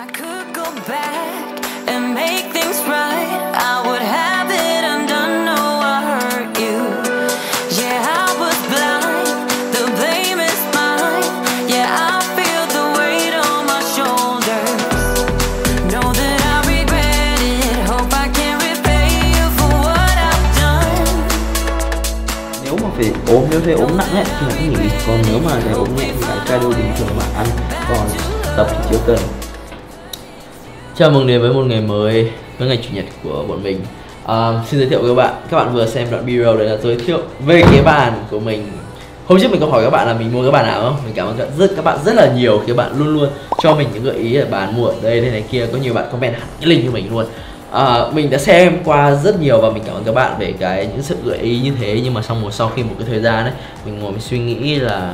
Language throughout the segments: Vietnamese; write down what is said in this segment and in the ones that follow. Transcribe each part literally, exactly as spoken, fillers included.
ốm, nếu thấy ốm nặng ấy thì hãy nghỉ, còn nếu mà thấy ốm nhẹ thì hãy cardio bình thường mà ăn, còn tập thì chưa cần. Chào mừng đến với một ngày mới, với ngày chủ nhật của bọn mình. À, xin giới thiệu với các bạn, các bạn vừa xem đoạn video đấy là giới thiệu về cái bàn của mình. Hôm trước mình có hỏi các bạn là mình mua cái bàn nào không? Mình cảm ơn các, rất, các bạn rất là nhiều, các bạn luôn luôn cho mình những gợi ý là bàn mua ở đây, đây này kia. Có nhiều bạn comment hẳn cái link cho mình luôn. À, mình đã xem qua rất nhiều và mình cảm ơn các bạn về cái những sự gợi ý như thế. Nhưng mà sau một sau khi một cái thời gian đấy, mình ngồi mình suy nghĩ là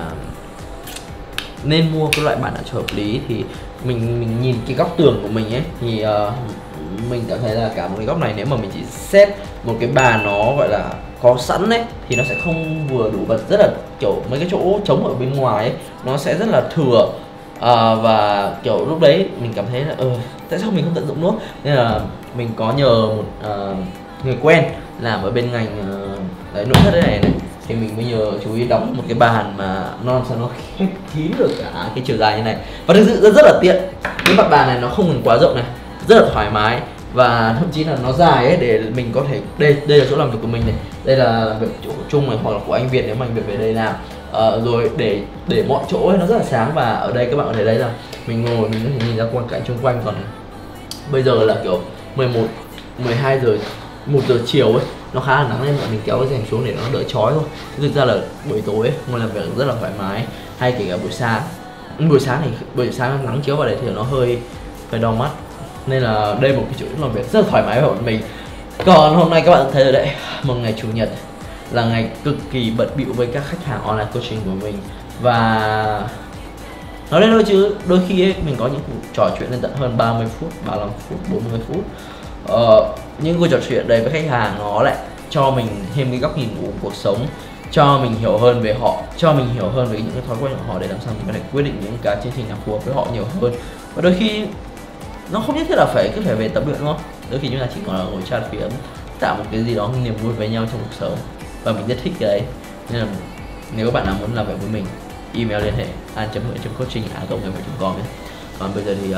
nên mua cái loại bàn nào cho hợp lý. Thì mình mình nhìn cái góc tường của mình ấy thì uh, mình cảm thấy là cả một cái góc này nếu mà mình chỉ set một cái bàn nó gọi là có sẵn đấy thì nó sẽ không vừa đủ, bật rất là kiểu mấy cái chỗ trống ở bên ngoài ấy nó sẽ rất là thừa. À, và kiểu lúc đấy mình cảm thấy là ờ tại sao mình không tận dụng nữa, nên là mình có nhờ một uh, người quen làm ở bên ngành uh, đấy, nội thất này, này thì mình mới nhờ chú ý đóng một cái bàn mà nó làm sao nó khép kín được cả cái chiều dài như này, và thực sự rất, rất là tiện. Cái mặt bàn này nó không cần quá rộng này, rất là thoải mái và thậm chí là nó dài ấy để mình có thể, đây đây là chỗ làm việc của mình này, đây là việc chỗ chung này, hoặc là của anh Việt nếu mà anh Việt về đây làm. Uh, rồi để để mọi chỗ ấy nó rất là sáng, và ở đây các bạn có thể thấy là mình ngồi mình có thể nhìn ra quang cảnh xung quanh. Còn bây giờ là kiểu mười một, mười hai giờ, một giờ chiều ấy, nó khá là nắng nên bọn mình kéo cái rèm xuống để nó đỡ chói thôi. Thực ra là buổi tối ấy, ngồi làm việc rất là thoải mái, hay kể cả buổi sáng. Buổi sáng thì buổi sáng nắng chiếu vào đây thì nó hơi hơi đau mắt, nên là đây một cái chỗ làm việc rất là thoải mái với bọn mình. Còn hôm nay các bạn thấy rồi đấy, một ngày chủ nhật là ngày cực kỳ bận bịu với các khách hàng online coaching của mình. Và nói đến thôi chứ đôi khi ấy, mình có những cuộc trò chuyện lên tận hơn ba mươi phút, ba mươi lăm phút, bốn mươi phút. ờ, Những cuộc trò chuyện đấy với khách hàng nó lại cho mình thêm cái góc nhìn của cuộc sống, cho mình hiểu hơn về họ, cho mình hiểu hơn về những cái thói quen của họ để làm sao mình có thể quyết định những cái chương trình nào phù hợp với họ nhiều hơn. Và đôi khi nó không nhất thiết là phải cứ phải về tập luyện đúng không? Đôi khi chúng ta chỉ còn là ngồi chat phiếm, tạo một cái gì đó niềm vui với nhau trong cuộc sống, và mình rất thích cái đấy. Nên là nếu các bạn nào muốn làm việc với mình, email liên hệ an chấm huệ chấm coaching a còng gmail chấm com nhé. Còn bây giờ thì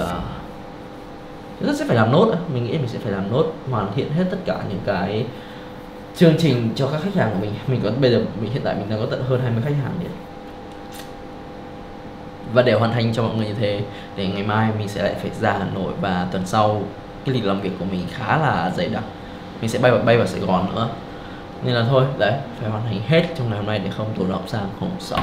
uh, rất sẽ phải làm nốt, mình nghĩ mình sẽ phải làm nốt, hoàn thiện hết tất cả những cái chương trình cho các khách hàng của mình. Mình có bây giờ mình hiện tại mình đang có tận hơn hai mươi khách hàng đấy. Và để hoàn thành cho mọi người như thế, để ngày mai mình sẽ lại phải ra Hà Nội, và tuần sau cái lịch làm việc của mình khá là dày đặc, mình sẽ bay vào bay vào Sài Gòn nữa. Nên là thôi, đấy, phải hoàn thành hết trong ngày hôm nay để không tồn động sang hôm sau.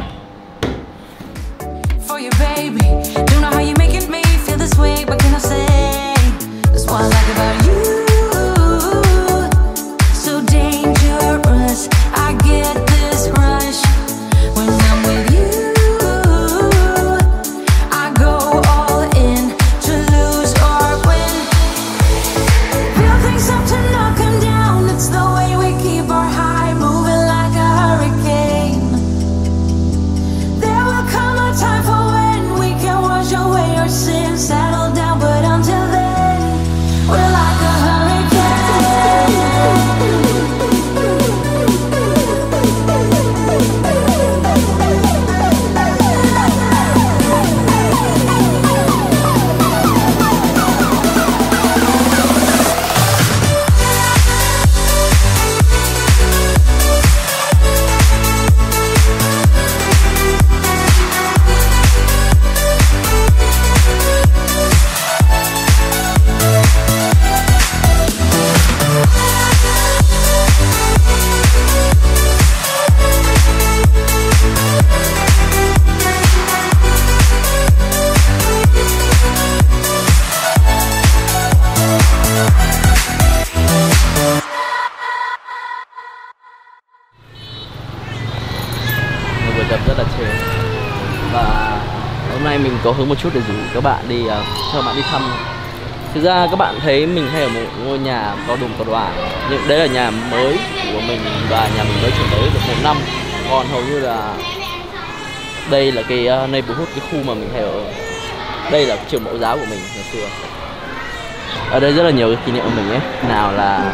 Tập rất là chill. Và hôm nay mình có hứng một chút để rủ các bạn đi uh, cho các bạn đi thăm. Thực ra các bạn thấy mình hay ở một ngôi nhà có đùng có đoả, nhưng đấy là nhà mới của mình và nhà mình mới chuyển tới được một năm. Còn hầu như là đây là cái uh, neighborhood, cái khu mà mình hay ở. Đây là trường mẫu giáo của mình ngày xưa. Ở đây rất là nhiều cái kỷ niệm của mình ấy. Nào là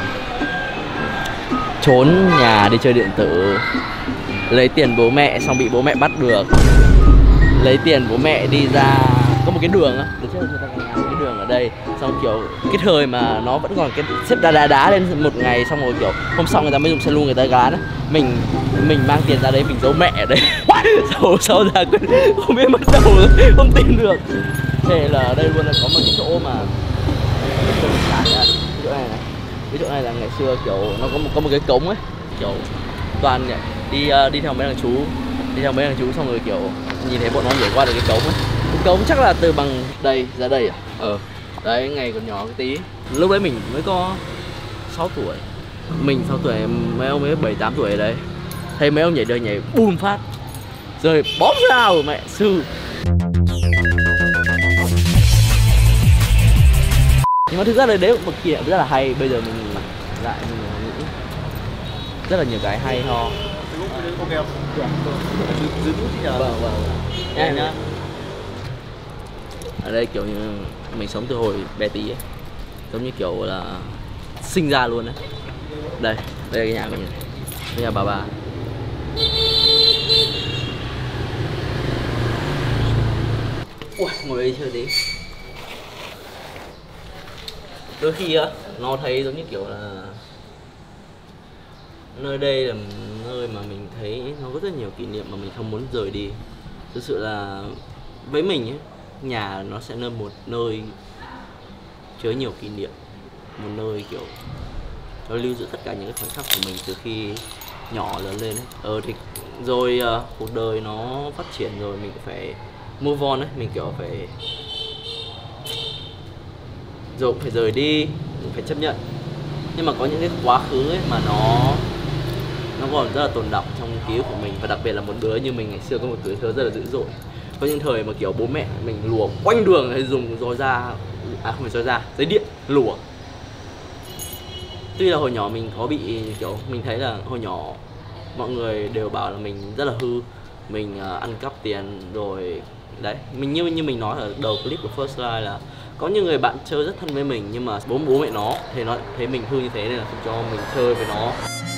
trốn nhà đi chơi điện tử, lấy tiền bố mẹ xong bị bố mẹ bắt được, lấy tiền bố mẹ đi ra có một cái đường á, được chưa? Người ta có một cái đường ở đây, xong kiểu cái thời mà nó vẫn còn cái xếp đá đá đá lên một ngày, xong rồi kiểu hôm sau người ta mới dùng xe lu người ta gán á. Mình mình mang tiền ra đấy mình giấu mẹ ở đây. Sau sau ra không biết bắt đầu không tin được. Thế là ở đây luôn là có một cái chỗ mà cái chỗ này này, cái chỗ này là ngày xưa kiểu nó có một có một cái cống ấy, kiểu toàn đi uh, đi theo mấy thằng chú, đi theo mấy thằng chú xong rồi kiểu nhìn thấy bọn nó nhảy qua được cái cống ấy. Cái cống chắc là từ bằng đây ra đây à? Ờ. Đấy, ngày còn nhỏ cái tí. Lúc đấy mình mới có sáu tuổi. Mình sáu tuổi, mấy ông ấy bảy tám tuổi ở đấy. Thấy mấy ông nhảy đời nhảy bùm phát. Rồi bóp ra rồi mẹ sư. Nhưng mà thực ra là đấy một kỷ niệm rất là hay. Bây giờ mình nhìn lại mình nghĩ rất là nhiều cái hay ho. Ok không? Giữ nút thì nhờ. Vâng vâng. Nha nhá. Ở đây kiểu như mình sống từ hồi bé tí ấy. Giống như kiểu là sinh ra luôn đấy. Đây, đây là cái nhà của mình. Đây là bà bà. Ui, ngồi đây chơi tí. Đôi khi á, nó thấy giống như kiểu là nơi đây là nơi mà mình thấy nó có rất nhiều kỷ niệm mà mình không muốn rời đi. Thực sự là với mình ấy, nhà nó sẽ là một nơi chứa nhiều kỷ niệm, một nơi kiểu nó lưu giữ tất cả những cái khoảnh khắc của mình từ khi nhỏ lớn lên ấy. Ờ thì rồi uh, cuộc đời nó phát triển rồi mình cũng phải move on ấy, mình kiểu phải rồi phải rời đi, mình phải chấp nhận. Nhưng mà có những cái quá khứ ấy mà nó nó còn rất là tồn đọng trong ký ức của mình, và đặc biệt là một đứa như mình ngày xưa có một tuổi thơ rất là dữ dội. Có những thời mà kiểu bố mẹ mình lùa quanh đường hay dùng roi da, à không phải roi da, giấy điện lùa. Tuy là hồi nhỏ mình có bị kiểu mình thấy là hồi nhỏ mọi người đều bảo là mình rất là hư, mình uh, ăn cắp tiền rồi đấy. Mình như như mình nói ở đầu clip của First Live là có những người bạn chơi rất thân với mình nhưng mà bố bố mẹ nó thì nó thấy mình hư như thế nên là không cho mình chơi với nó.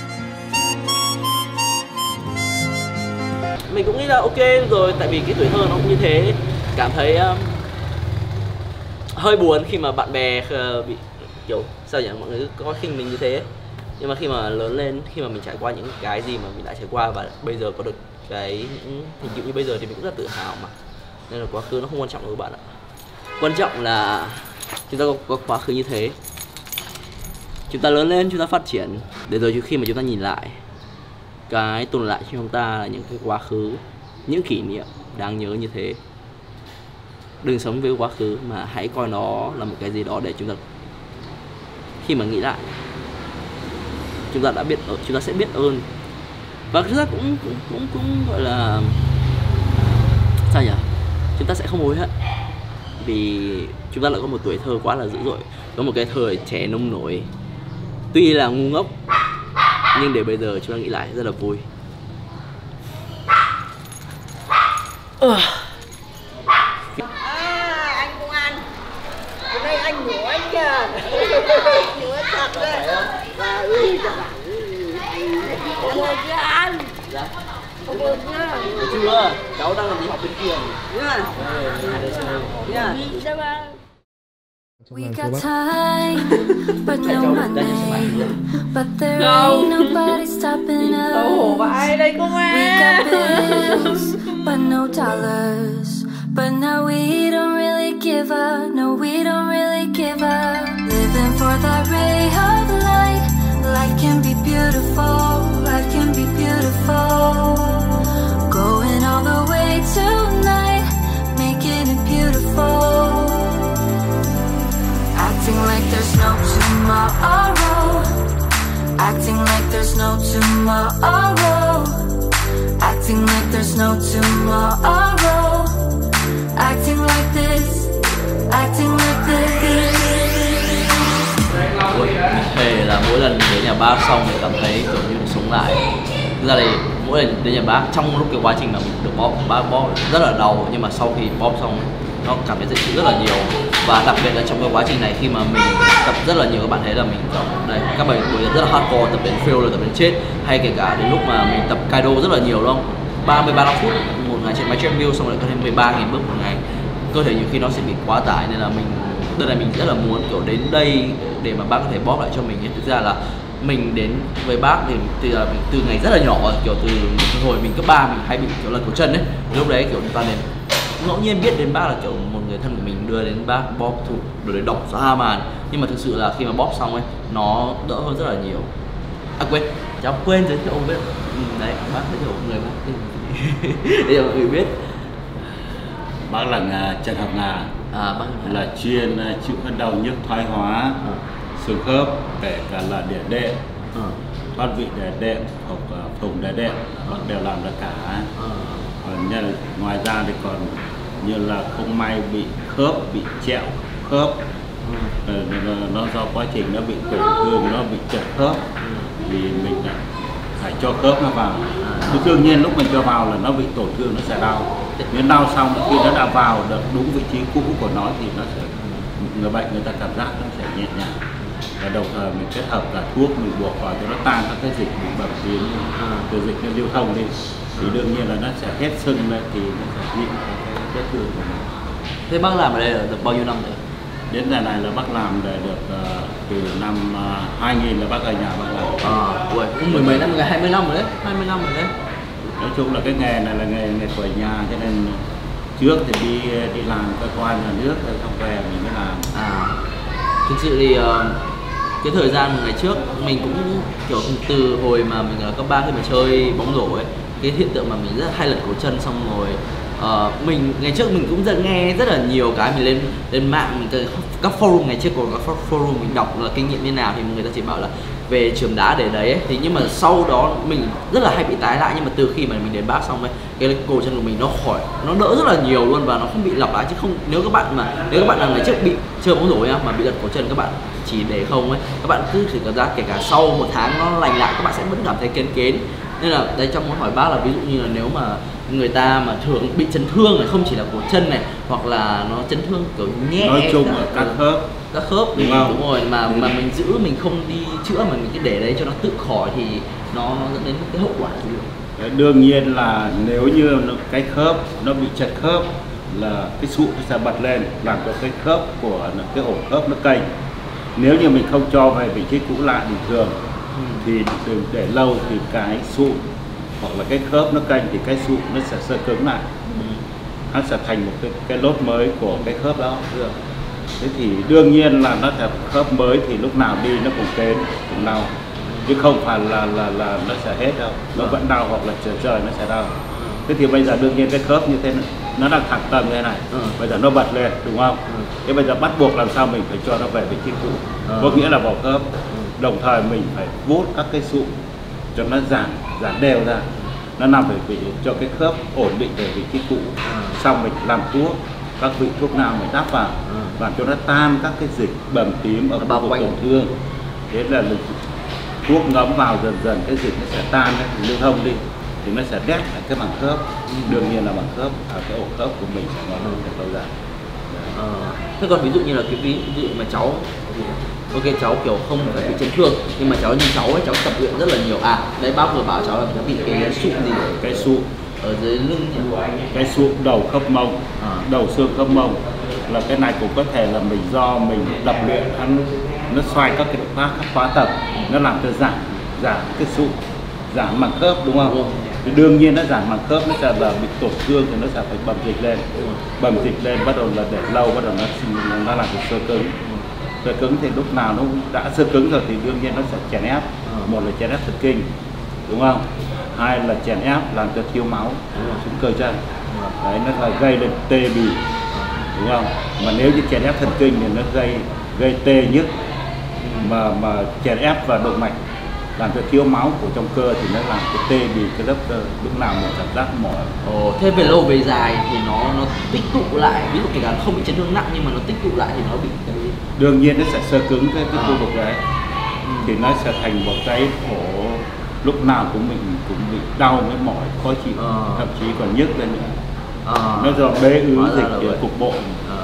Mình cũng nghĩ là ok rồi, tại vì cái tuổi thơ nó cũng như thế, cảm thấy um, hơi buồn khi mà bạn bè uh, bị kiểu sao nhỉ, mọi người có khinh mình như thế. Nhưng mà khi mà lớn lên, khi mà mình trải qua những cái gì mà mình đã trải qua và bây giờ có được cái thành tựu như bây giờ thì mình cũng rất tự hào mà. Nên là quá khứ nó không quan trọng đâu các bạn ạ. Quan trọng là chúng ta có, có quá khứ như thế, chúng ta lớn lên, chúng ta phát triển, để rồi khi mà chúng ta nhìn lại, cái tồn lại cho chúng ta là những cái quá khứ, những kỷ niệm đáng nhớ như thế. Đừng sống với quá khứ mà hãy coi nó là một cái gì đó để chúng ta khi mà nghĩ lại chúng ta đã biết, chúng ta sẽ biết ơn, và chúng ta cũng cũng cũng, cũng gọi là sao nhỉ, chúng ta sẽ không hối hận vì chúng ta đã có một tuổi thơ quá là dữ dội, có một cái thời trẻ nông nổi, tuy là ngu ngốc nhưng để bây giờ chúng ta nghĩ lại rất là vui. À, anh công an, hôm nay anh ngủ anh kìa, ngủ anh thật đấy. Và ui chà bạn, cảm ơn chứ anh. Dạ. Cảm ơn nhá. Chưa, cháu đang làm gì học bên kia. Nhá. Nhá. Nhá. We got time, but no money. But there ain't nobody stopping us. We got bills, but no dollars. But now we don't really give up. No, we don't really give up. Living for that ray of light. Light can be beautiful. Light can be beautiful. Going all the way tonight, making it beautiful. Acting like there's no tomorrow. Acting like there's no tomorrow. Acting like there's no tomorrow. Acting like this. Acting like this. Ui, mình thề là mỗi lần đến nhà bác xong thì cảm thấy kiểu như được sống lại. Thực ra thì mỗi lần đến nhà bác trong lúc cái quá trình mà mình được bóp, bác bóp rất là đau, nhưng mà sau khi bóp xong nó cảm thấy dễ chịu rất là nhiều. Và đặc biệt là trong cái quá trình này khi mà mình tập rất là nhiều, các bạn thấy là mình tập đây các bài buổi rất là hardcore, tập đến fail rồi tập đến chết, hay kể cả đến lúc mà mình tập Kaido rất là nhiều đúng không, ba mươi ba phút một ngày trên máy treadmill, xong rồi có thêm mười ba nghìn bước một ngày, cơ thể nhiều khi nó sẽ bị quá tải, nên là mình đợt này mình rất là muốn kiểu đến đây để mà bác có thể bóp lại cho mình. Thực ra là mình đến với bác thì từ mình từ ngày rất là nhỏ rồi, kiểu từ hồi mình cấp ba mình hay bị kiểu lật cổ chân ấy, lúc đấy kiểu toàn đến ngẫu nhiên biết đến bác là kiểu một người thân của mình đưa đến bác bóp thủ rồi để đọc ra màn, nhưng mà thực sự là khi mà bóp xong ấy nó đỡ hơn rất là nhiều. À quên, cháu quên giới thiệu ông biết. Ừ, đấy bác giới thiệu người bác để mọi người biết. Bác là Nga, Trần Học Nga, à, bác là chuyên chịu các đau nhức thoái hóa à. xương khớp, kể cả là đĩa đệm, à. thoát vị đĩa đệm hoặc phùng đĩa đệm, bác đều làm được cả. À. Còn nhân, ngoài ra thì còn như là không may bị khớp, bị trẹo khớp, ừ. nó do quá trình nó bị tổn thương, nó bị trật khớp, ừ. vì mình phải cho khớp nó vào. À. Đương nhiên lúc mình cho vào là nó bị tổn thương, nó sẽ đau. Nếu đau xong khi nó đã vào được đúng vị trí cũ của nó thì nó sẽ, người bệnh người ta cảm giác nó sẽ nhẹ nhàng. Và đồng thời mình kết hợp cả thuốc mình buộc vào cho nó tan các cái dịch bị bầm tím, à. từ dịch nó lưu thông đi. Thì đương nhiên là nó sẽ hết sưng lên thì nó sẽ nhịn cái vết thương của nó. Thế bác làm ở đây được bao nhiêu năm rồi? Đến giờ này là bác làm để được uh, từ năm uh, hai nghìn là bác ở nhà bác làm. À, ui, cũng mười mấy năm, hai mươi năm rồi đấy, hai mươi năm rồi đấy. Nói chung là cái nghề này là nghề nghề của nhà, cho nên trước thì đi đi làm cơ quan nhà nước rồi xong về mình mới làm. À, thực sự thì uh, cái thời gian ngày trước mình cũng kiểu từ hồi mà mình ở cấp ba khi mà chơi bóng rổ ấy, cái hiện tượng mà mình rất hay lật cổ chân, xong rồi uh, mình ngày trước mình cũng rất nghe rất là nhiều cái mình lên lên mạng, mình cái, các forum ngày trước có các forum mình đọc là kinh nghiệm như nào thì người ta chỉ bảo là về trường đá để đấy ấy. Thì nhưng mà sau đó mình rất là hay bị tái lại, nhưng mà từ khi mà mình đến bác xong ấy, cái cổ chân của mình nó khỏi, nó đỡ rất là nhiều luôn và nó không bị lặp lại. Chứ không, nếu các bạn mà nếu các bạn là ngày trước bị chơi bóng rổ nhá mà bị lật cổ chân, các bạn chỉ để không ấy, các bạn cứ thử cảm giác kể cả sau một tháng nó lành lại các bạn sẽ vẫn cảm thấy kén kén. Nên là đây trong muốn hỏi bác là ví dụ như là nếu mà người ta mà thường bị chấn thương này, không chỉ là cổ chân này, hoặc là nó chấn thương kiểu nhẹ, nói chung là các khớp, các khớp thì đúng rồi, mà mà mình giữ mình không đi chữa mà mình cứ để đấy cho nó tự khỏi thì nó dẫn đến cái hậu quả gì? Đương nhiên là nếu như cái khớp nó bị chật khớp là cái sụn nó sẽ bật lên làm cho cái khớp của cái ổ khớp nó kênh. Nếu như mình không cho về vị trí cũ lại bình thường ừ. thì để lâu thì cái sụn hoặc là cái khớp nó kênh thì cái sụn nó sẽ sơ cứng lại, ừ. nó sẽ thành một cái, cái lốt mới của cái khớp đó. Ừ. Thế thì đương nhiên là nó sẽ khớp mới thì lúc nào đi nó cũng kén, cũng đau, chứ không phải là là là nó sẽ hết đâu, nó vẫn đau hoặc là trời trời nó sẽ đau. Thế thì bây giờ đương nhiên cái khớp như thế này, nó đang thẳng tầng như thế này, ừ. bây giờ nó bật lên đúng không? Ừ. Thế bây giờ bắt buộc làm sao mình phải cho nó về vị trí cũ, ừ. có nghĩa là vào khớp, ừ. đồng thời mình phải vuốt các cái sụn cho nó giảm giảm đều ra, nó nằm về vị cho cái khớp ổn định về vị trí cũ, ừ. xong mình làm thuốc, các vị thuốc nào mình đắp vào, ừ. làm cho nó tan các cái dịch bầm tím ở khu vực tổn thương. Thế là thuốc ngấm vào dần dần cái dịch nó sẽ tan, nó lưu thông đi thì nó sẽ đét lại cái màng khớp, ừ. đương nhiên là màng khớp ở cái ổ khớp của mình sẽ ngon hơn cái lâu dài. À, thế còn ví dụ như là cái ví dụ mà cháu ok cháu kiểu không phải bị chấn thương nhưng mà cháu như cháu ấy, cháu tập luyện rất là nhiều, à đấy bác vừa bảo cháu là cháu bị cái sụn gì, cái sụn ở dưới lưng nhỉ? Cái sụn đầu khớp mông, à. đầu xương khớp mông là cái này cũng có thể là mình do mình tập luyện ăn nó xoay các cái động tác các khóa tập, nó làm cho giảm giảm cái sụn, giảm màng khớp đúng không? Ừ. Thì đương nhiên nó giảm màng khớp nó sẽ là bị tổn thương thì nó sẽ phải bầm dịch lên, ừ. bầm dịch lên bắt đầu là để lâu bắt đầu nó nó làm cái sơ cứng, ừ. sơ cứng thì lúc nào nó đã sơ cứng rồi thì đương nhiên nó sẽ chèn ép, ừ. một là chèn ép thần kinh đúng không? Hai là chèn ép làm cho thiếu máu xuống cơ chân, ừ. đấy nó là gây lên tê bì đúng không? Mà nếu như chèn ép thần kinh thì nó gây gây tê nhức, mà mà chèn ép vào động mạch làm cho thiếu máu của trong cơ thì nó làm cái tê bì cái lớp cơ, lúc nào một cảm giác mỏi. Ồ, thế về lâu về dài thì nó nó tích tụ lại, ví dụ kể cả không bị chấn thương nặng nhưng mà nó tích tụ lại thì nó bị cái... đương nhiên nó sẽ sơ cứng cái, cái à. khu vực đấy, ừ. thì nó sẽ thành một cái khổ, lúc nào cũng mình cũng bị đau với mỏi khó chịu, à. thậm chí còn nhức lên nữa. à, nó do bế ứ dịch uh, cục bộ. À.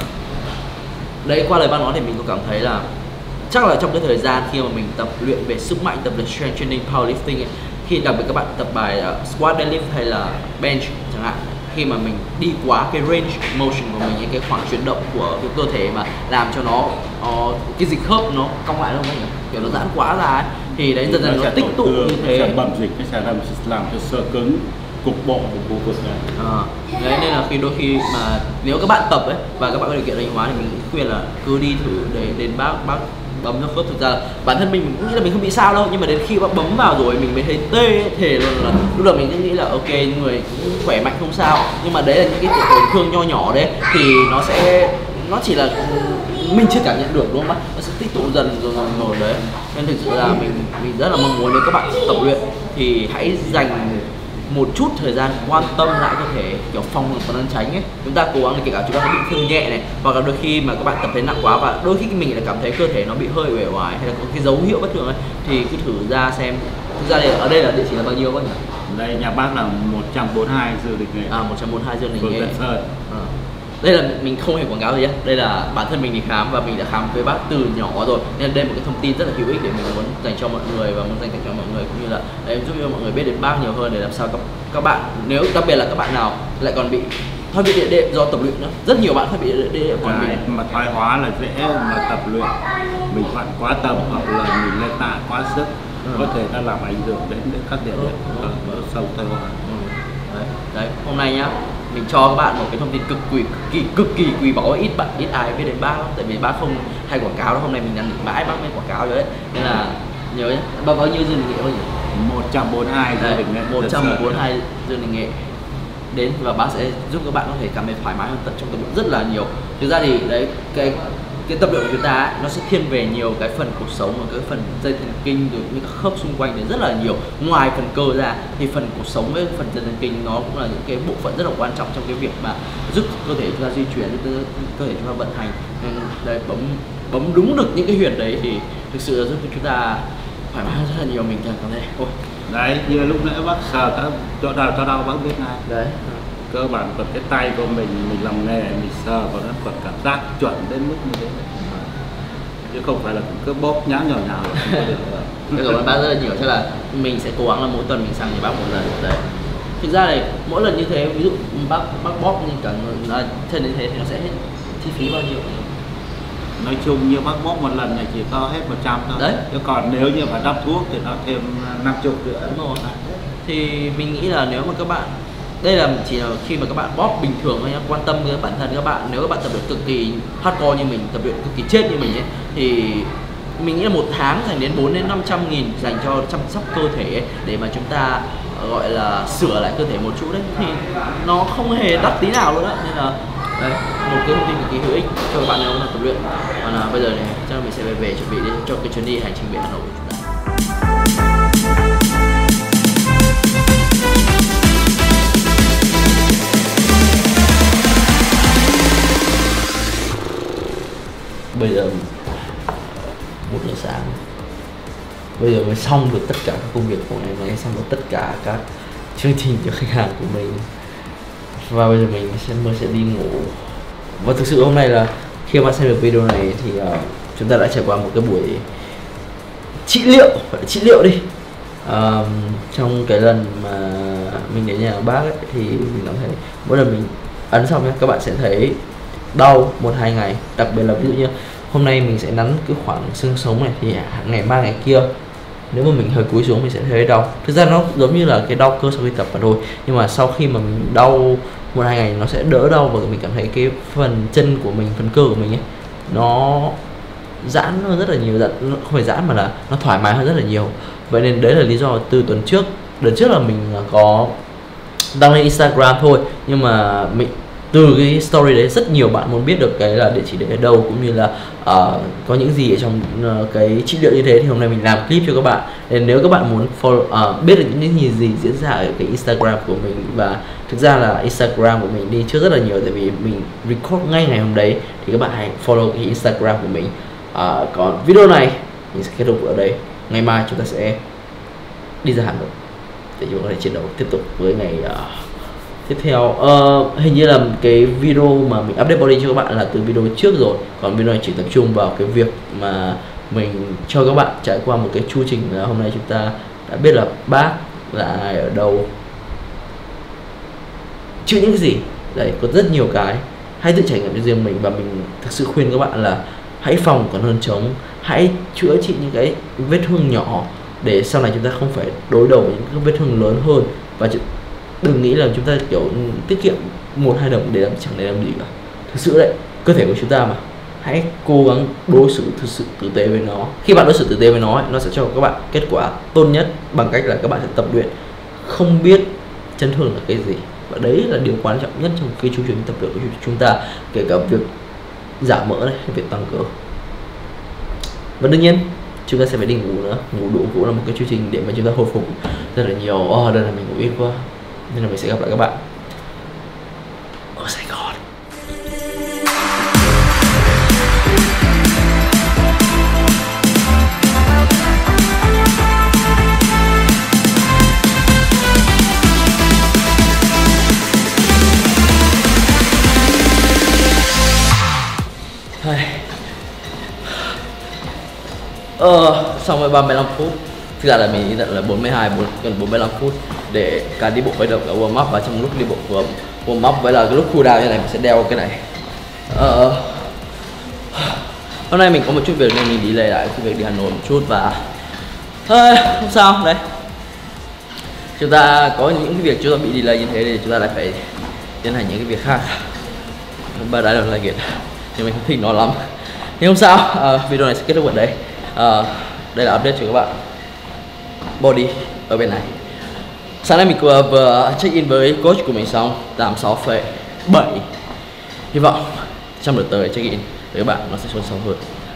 Đấy, qua lời bác nói thì mình cũng cảm thấy là chắc là trong cái thời gian khi mà mình tập luyện về sức mạnh, tập về strength training, powerlifting ấy, khi đặc biệt các bạn tập bài uh, squat, deadlift hay là bench chẳng hạn, khi mà mình đi quá cái range motion của mình, những cái khoảng chuyển động của cái cơ thể mà làm cho nó uh, cái dịch khớp nó cong lại không anh, kiểu nó giãn quá ra ấy, thì đấy dần dần nó, nó tích tụ như thế, sẽ bầm dịch, nó sẽ làm làm cho xơ cứng cục bộ của khu vực này. À, đấy nên là khi đôi khi mà nếu các bạn tập ấy và các bạn có điều kiện đánh hóa thì mình khuyên là cứ đi thử để đến bác bác bấm cho khớp. Thực ra bản thân mình cũng nghĩ là mình không bị sao đâu, nhưng mà đến khi bác bấm vào rồi mình mới thấy tê ấy, thề luôn là lúc đầu mình cứ nghĩ là ok người cũng khỏe mạnh không sao, nhưng mà đấy là những cái tổn thương nho nhỏ đấy thì nó sẽ nó chỉ là mình chưa cảm nhận được đúng không ạ, nó sẽ tích tụ dần rồi rồi, rồi đấy. Nên thực sự là mình mình rất là mong muốn nếu các bạn tập luyện thì hãy dành một chút thời gian quan tâm lại cơ thể, kiểu phòng ngừa phần ăn tránh ấy. Chúng ta cố gắng để kể cả chúng ta có bị thương nhẹ này, hoặc là đôi khi mà các bạn tập thấy nặng quá và đôi khi mình lại cảm thấy cơ thể nó bị hơi uể oải hay là có cái dấu hiệu bất thường ấy, thì cứ thử ra xem. Thực ra thì ở đây là địa chỉ là bao nhiêu các nhỉ? Đây nhà bác là một trăm bốn mươi hai Dương Đình Nghệ. À, một trăm bốn mươi hai Dương Đình Nghệ. À. Đây là mình không hề quảng cáo gì nhé, đây là bản thân mình đi khám và mình đã khám với bác từ nhỏ rồi, nên đây là một cái thông tin rất là hữu ích để mình muốn dành cho mọi người và muốn dành cho mọi người, cũng như là để giúp cho mọi người biết đến bác nhiều hơn, để làm sao các các bạn, nếu đặc biệt là các bạn nào lại còn bị thoái vị địa đệm do tập luyện nữa, rất nhiều bạn thoái vị địa đệm còn bị mà thoái hóa là dễ mà tập luyện mình vặn quá tầm hoặc là mình lên tạ quá sức, ừ. có thể nó làm ảnh hưởng đến, đến các địa điểm ừ. ở sâu thoái hóa. Ừ. Đấy. Đấy, hôm nay nhá mình cho các bạn một cái thông tin cực kỳ cực kỳ cực kỳ quý báu, ít bạn ít ai biết đến bác lắm, tại vì bác không hay quảng cáo đâu. Hôm nay mình nhắn mãi bác mới quảng cáo rồi đấy, nên là nhớ nhé. Bao bao nhiêu Dương Đình Nghệ bao nhiêu? một trăm bốn mươi hai Dương Đình Nghệ. một trăm bốn mươi hai Dương Đình Nghệ đến và bác sẽ giúp các bạn có thể cảm thấy thoải mái hơn tận trong tập luyện rất là nhiều. Thực ra thì đấy cái cái tập luyện của chúng ta ấy, nó sẽ thiên về nhiều cái phần cuộc sống và cái phần dây thần kinh rồi những cái khớp xung quanh thì rất là nhiều. Ngoài phần cơ ra thì phần cuộc sống với phần dây thần kinh nó cũng là những cái bộ phận rất là quan trọng trong cái việc mà giúp cơ thể chúng ta di chuyển, giúp cơ thể chúng ta vận hành. Nên đây bấm bấm đúng được những cái huyệt đấy thì thực sự là giúp chúng ta thoải mái hơn rất là nhiều. Mình cảm thấy ôi đấy, như lúc nãy bác sờ các chỗ nào cho đau bác biết ngay đấy. Cơ bản còn cái tay của mình mình làm nghề mình sờ còn nó còn cảm giác chuẩn đến mức như thế chứ không phải là cứ bóp nhão nhỏ nhào. Cảm ơn bác rất là nhiều, chắc là mình sẽ cố gắng là mỗi tuần mình sang nhà bác một lần đấy. Thực ra này mỗi lần như thế, ví dụ bác bác bóp như cả người thân như thế thì nó sẽ hết chi phí bao nhiêu? Nói chung như bác bóp một lần này chỉ có hết một trăm thôi đấy, chứ còn nếu như phải đắp thuốc thì nó thêm năm mươi nữa. Đúng rồi. Thì mình nghĩ là nếu mà các bạn, đây là chỉ là khi mà các bạn bóp bình thường thôi nhá, quan tâm với bản thân các bạn. Nếu các bạn tập luyện cực kỳ hardcore như mình, tập luyện cực kỳ chết như mình ấy, thì mình nghĩ là một tháng dành đến bốn đến năm trăm nghìn dành cho chăm sóc cơ thể ấy, để mà chúng ta gọi là sửa lại cơ thể một chút đấy, thì nó không hề đắt tí nào luôn á. Nên là đấy, một cái thông tin cực kỳ hữu ích cho các bạn nếu mà tập luyện. Còn là bây giờ này chắc là mình sẽ về, về chuẩn bị để cho cái chuyến đi hành trình biển Hà Nội của chúng ta. Bây giờ một giờ sáng, bây giờ mới xong được tất cả các công việc của ngày, mới xong được tất cả các chương trình cho khách hàng của mình, và bây giờ mình sẽ mới sẽ đi ngủ. Và thực sự hôm nay là khi mà xem được video này thì uh, chúng ta đã trải qua một cái buổi trị liệu, phải trị liệu đi. Uh, trong cái lần mà mình đến nhà bác ấy, thì mình cảm thấy mỗi lần mình ấn xong nhé, các bạn sẽ thấy đau một hai ngày. Đặc biệt là ví dụ như hôm nay mình sẽ nắn cái khoảng xương sống này thì ngày mai ngày kia nếu mà mình hơi cúi xuống mình sẽ thấy đau. Thực ra nó giống như là cái đau cơ sau khi tập mà thôi, nhưng mà sau khi mà mình đau một hai ngày nó sẽ đỡ đau và mình cảm thấy cái phần chân của mình, phần cơ của mình ấy nó giãn hơn rất là nhiều. Giãn, không phải giãn mà là nó thoải mái hơn rất là nhiều. Vậy nên đấy là lý do từ tuần trước, tuần trước là mình có đăng lên Instagram thôi, nhưng mà mình từ cái story đấy rất nhiều bạn muốn biết được cái là địa chỉ đấy ở đâu, cũng như là uh, có những gì ở trong uh, cái trị liệu như thế, thì hôm nay mình làm clip cho các bạn. Nên nếu các bạn muốn follow, uh, biết được những gì gì diễn ra ở cái Instagram của mình, và thực ra là Instagram của mình đi trước rất là nhiều, tại vì mình record ngay ngày hôm đấy, thì các bạn hãy follow cái Instagram của mình. Uh, còn video này mình sẽ kết thúc ở đây. Ngày mai chúng ta sẽ đi ra Hà Nội để chúng ta có thể chiến đấu tiếp tục với ngày uh, Tiếp theo uh, hình như là cái video mà mình update body cho các bạn là từ video trước rồi, còn video này chỉ tập trung vào cái việc mà mình cho các bạn trải qua một cái chu trình là hôm nay chúng ta đã biết là bác là ai ở đâu, chữa những cái gì đấy, có rất nhiều cái hãy tự trải nghiệm cho riêng mình. Và mình thực sự khuyên các bạn là hãy phòng còn hơn chống, hãy chữa trị những cái vết thương nhỏ để sau này chúng ta không phải đối đầu với những cái vết thương lớn hơn. Và đừng nghĩ là chúng ta kiểu tiết kiệm một hai đồng để làm chẳng để làm gì cả. Thực sự đấy, cơ thể của chúng ta mà, hãy cố gắng đối xử thực sự tử tế với nó. Khi bạn đối xử tử tế với nó ấy, nó sẽ cho các bạn kết quả tốt nhất bằng cách là các bạn sẽ tập luyện không biết chấn thương là cái gì, và đấy là điều quan trọng nhất trong cái chu trình tập luyện của chúng ta, kể cả việc giảm mỡ này, việc tăng cơ. Và đương nhiên chúng ta sẽ phải đi ngủ nữa. Ngủ đủ cũng là một cái chu trình để mà chúng ta hồi phục rất là nhiều. Oh, đây là mình ngủ ít quá, nên là mình sẽ gặp lại các bạn ở Sài Gòn. Ờ, xong rồi ba mươi lăm phút. Thực ra là mình nghĩ là bốn mươi hai, gần bốn mươi lăm phút để cả đi bộ khởi động cả warm up, và trong lúc đi bộ vừa warm up với là cái lúc cool down như này mình sẽ đeo cái này. Ờ, hôm nay mình có một chút việc nên mình đi lại lại cái việc đi Hà Nội một chút, và thôi không sao đấy. Chúng ta có những cái việc chúng ta bị delay như thế thì chúng ta lại phải tiến hành những cái việc khác. But I don't like it, nhưng mình không thích nó lắm. Nhưng không sao, uh, video này sẽ kết thúc ở đây. Uh, đây là update cho các bạn body ở bên này. Sáng nay mình vừa, vừa check in với coach của mình xong, tám mươi sáu phẩy bảy. Hy vọng trong đợt tới check in với các bạn nó sẽ sôi sông hơn.